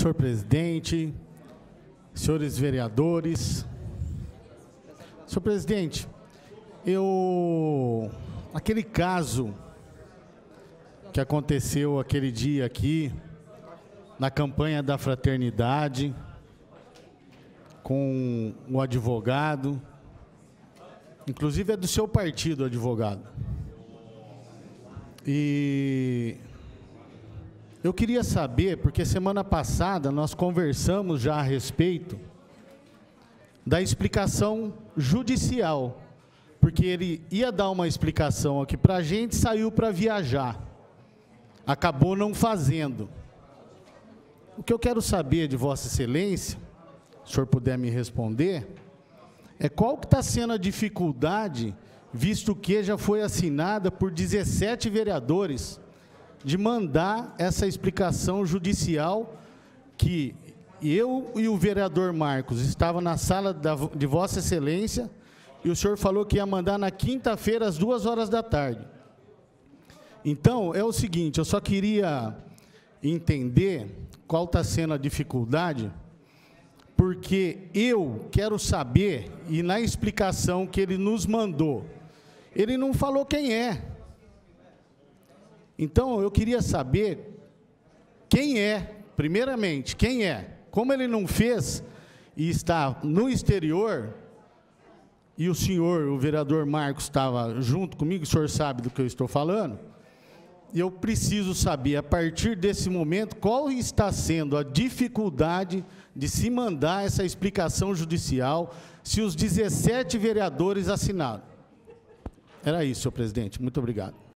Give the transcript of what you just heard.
Senhor presidente, senhores vereadores. Senhor presidente, aquele caso que aconteceu aquele dia aqui, na campanha da fraternidade, com o advogado, inclusive é do seu partido, advogado. E eu queria saber, porque semana passada nós conversamos já a respeito da explicação judicial, porque ele ia dar uma explicação aqui para a gente, saiu para viajar, acabou não fazendo. O que eu quero saber de Vossa Excelência, se o senhor puder me responder, é qual que está sendo a dificuldade, visto que já foi assinada por 17 vereadores, de mandar essa explicação judicial que eu e o vereador Marcos estavam na sala de Vossa Excelência e o senhor falou que ia mandar na quinta-feira às 2h da tarde. Então, é o seguinte, eu só queria entender qual está sendo a dificuldade, porque eu quero saber, e na explicação que ele nos mandou, ele não falou quem é. Então, eu queria saber quem é, primeiramente, quem é. Como ele não fez e está no exterior, e o senhor, o vereador Marcos, estava junto comigo, o senhor sabe do que eu estou falando, e eu preciso saber, a partir desse momento, qual está sendo a dificuldade de se mandar essa explicação judicial, se os 17 vereadores assinaram. Era isso, senhor presidente. Muito obrigado.